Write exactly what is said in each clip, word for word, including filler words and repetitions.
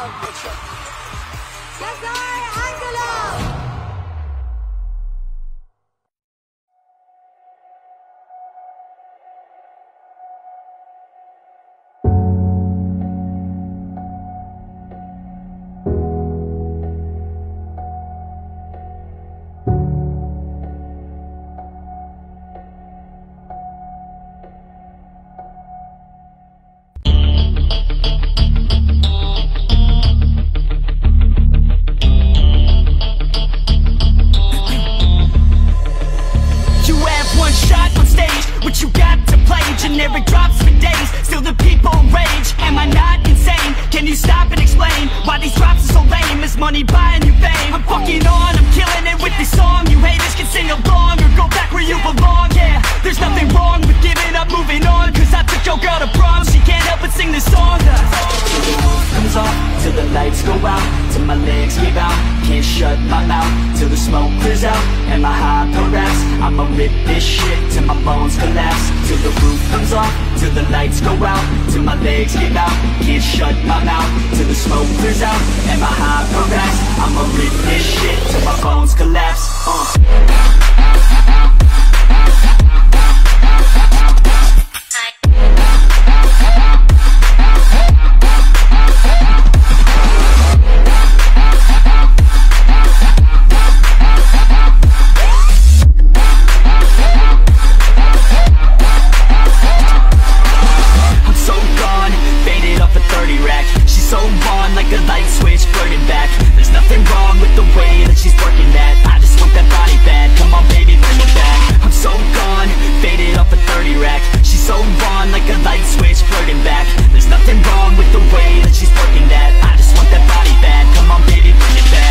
Cesar Angelo! What you got to play, generic drops for days. Still the people rage, am I not insane? Can you stop and explain why these drops are so lame? Is money buying you fame? I'm fucking on, I'm killing it with this song. You haters can sing along or go back where you belong. Yeah, there's nothing wrong with giving up, moving on. Cause I took your girl to prom, she can't help but sing this song. Till the roof comes off, till the lights go out, till my legs give out, can't shut my mouth, till the smoke clears out, and my hyper raps. I'ma rip this shit till my bones collapse. Till the roof comes off, till the lights go out, till my legs give out, can't shut my mouth, till the smoke clears out, and my hyper raps. I'ma rip this shit till my bones collapse. uh. So on like a light switch, flirting back. There's nothing wrong with the way that she's working that. I just want that body bad, come on baby, bring it back. I'm so gone, faded off a thirty rack. She's so on like a light switch, flirting back. There's nothing wrong with the way that she's working that. I just want that body bad, come on baby, bring it back.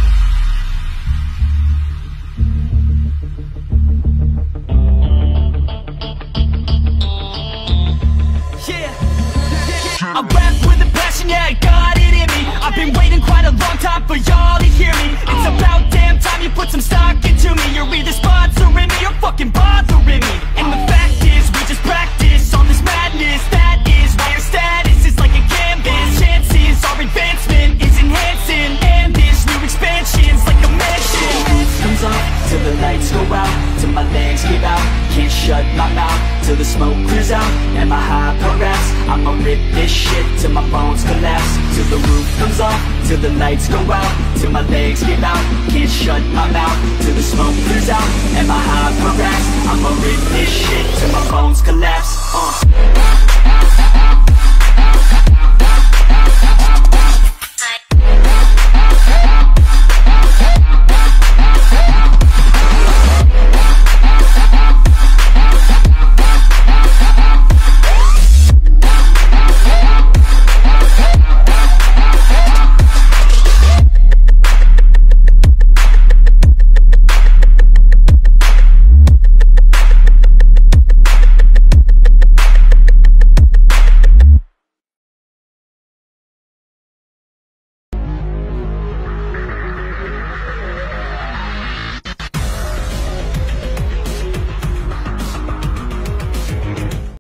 I rap with a passion, yeah, I got it in me. I've been waiting quite a long time for y'all to hear me. It's about damn time you put some stock into me. You're either sponsoring me or fucking bothering me. And the fact is, we just practice on this madness. That is why your status is like a canvas. Chances our advancement is enhancing, and this new expansion's like a mansion. The roof comes off, till the lights go out, till my legs give out, can't shut my mouth, till the smoke clears out, and my hyper raps. I'ma rip this shit till my bones collapse. Till the roof comes off, till the lights go out, till my legs give out, can't shut my mouth, till the smoke clears out, and my hyper raps. I'ma rip this shit till my bones collapse. uh.